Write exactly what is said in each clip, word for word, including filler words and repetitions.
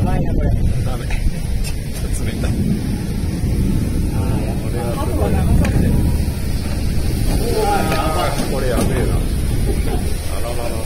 ばいなこれ。 ダメ。冷たい。ああ、これはすごい。うわー、やばい。これやべえな。あららららら。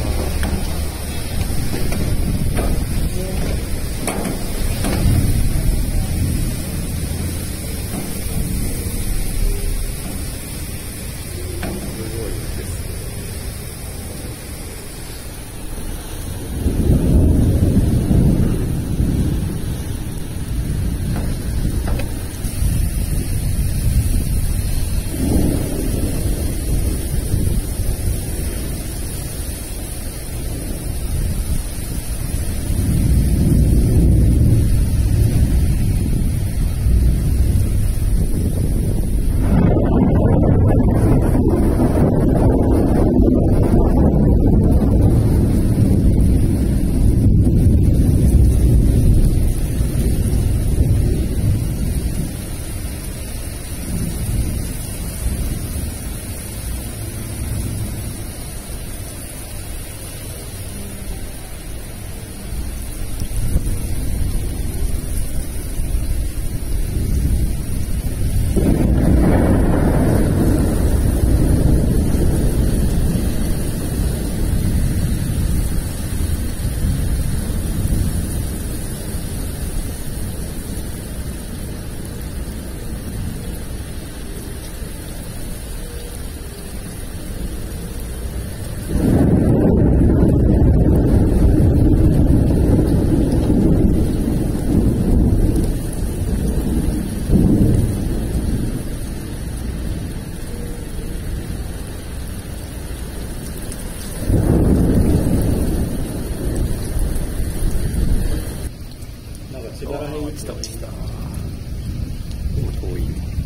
千葉ら辺に落ちた落ちた。 でも遠い。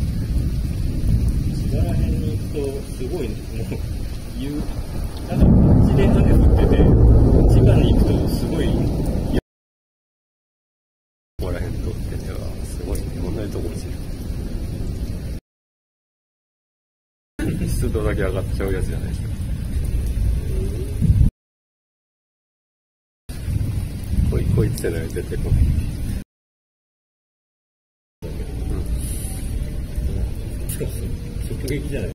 千葉ら辺に行くとすごいもう言うなんか自然とね降ってて、千葉に行くとすごい。 ここら辺通っててはすごいね。同じとこ落ちる。湿度だけ上がっちゃうやつじゃないですか。こいこいってのは出てこない。 しかし直撃じゃない。